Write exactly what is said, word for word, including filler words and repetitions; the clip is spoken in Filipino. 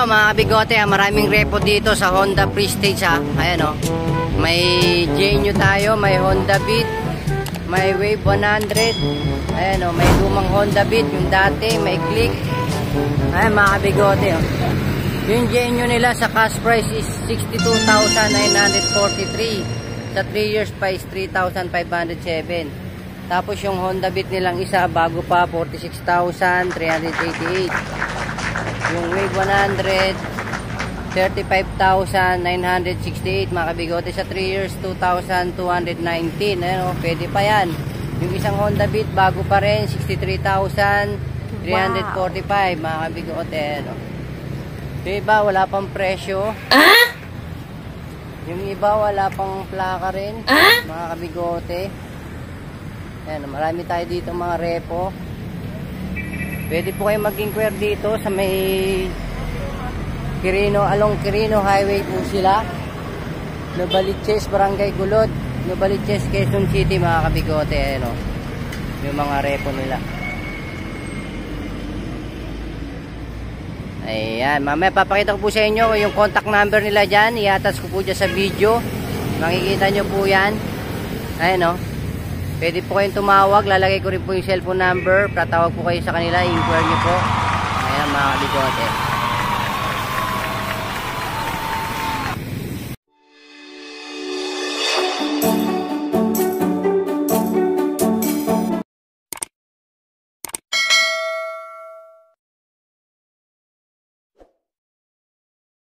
Ayan o mga kabigote, maraming repo dito sa Honda Prestige ha. Ayan o, may Genio tayo, may Honda Beat, may Wave one hundred. Ayan o, may lumang Honda Beat, yung dati, may Click. Ayan mga kabigote o. Yung Genio nila sa cash price is sixty-two thousand nine hundred forty-three. Sa three years pa is three thousand five hundred seven. Tapos yung Honda Beat nilang isa bago pa forty-six thousand three hundred eighty-eight. Yung Wave one hundred thirty-five thousand nine hundred sixty-eight mga kabigote. Sa three years two thousand two hundred nineteen. Ayan o, pwede pa yan. Yung isang Honda Beat bago pa rin sixty-three thousand three hundred forty-five mga kabigote. Ayan o. Yung iba wala pang presyo. Ah? Yung iba wala pang plaka rin. Ah? Mga kabigote. Ayan, marami tayo dito mga repo. Pwede po kayo mag-inquire dito sa may Quirino, along Quirino Highway po sila. Novaliches, Barangay Gulod. Novaliches, Quezon City mga kabigote. Ayan o. Yung mga repo nila. Ayan, mamaya papakita ko po sa inyo yung contact number nila dyan. I-attach ko po dyan sa video. Makikita nyo po yan. Ayan o. Pwede po kayong tumawag. Lalagay ko rin po yung cellphone number. Tatawag po kayo sa kanila. I-inquire nyo po. Ayan mga kabigote.